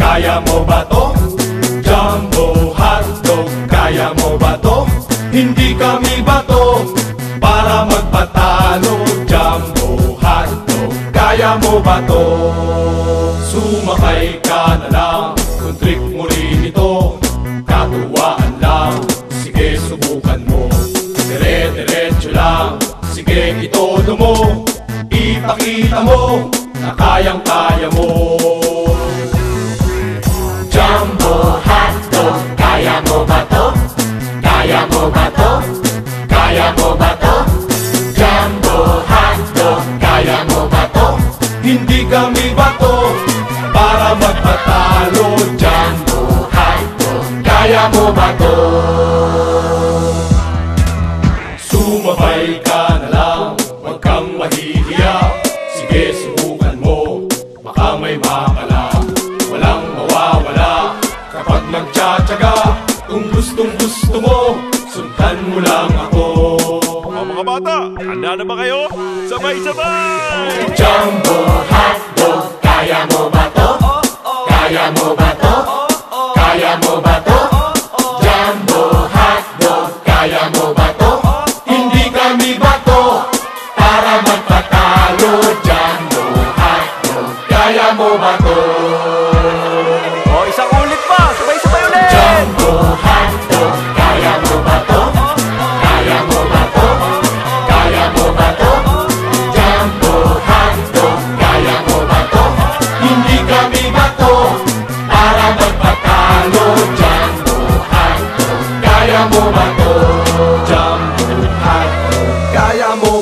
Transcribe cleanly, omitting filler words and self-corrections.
kaya mo ba to? Jumbo hotdog, kaya mo ba to? Hindi kami bato para magpatalo. Jumbo hotdog, kaya mo ba to? Sumakay ka na lang, kung trick mo rin ito, katuwaan lang, sige subukan mo. Dire-diretso lang, sige itodo mo, ipakita mo na kayang-kaya mo. Jumbo hotdog, kaya mo ba to? Kaya mo ba to? Kaya mo ba to? Jumbo hotdog, kaya mo ba to? Hindi kami bato para magpatalo. Jumbo hotdog, kaya mo ba to? Sumabay ka na lang, huwag kang mahihiya, sige subukan mo, baka may makala. Walang mawawala kapag nagtsatsaga, kung gustong gusto mo, sundan mo lang ako. Mga bata, handa na ba kayo? Sabay-sabay! Jumbo hotdog, kaya mo ba to? Kaya mo ba to? Kaya mo ba to? Jumbo hotdog, kaya mo ba to? Hindi kami bato Para magpatalo, Jumbo hotdog, kaya mo ba to? O, isang ulit pa! Sabay-sabay ulit! Jumbo hotdog, kaya mo ba to? Kaya mo ba to? Kaya mo ba to? Jumbo hotdog, kaya mo ba to? hindi kami bato Para magpatalo, Jumbo hotdog, kaya mo ba to? Jumbo hotdog, kaya mo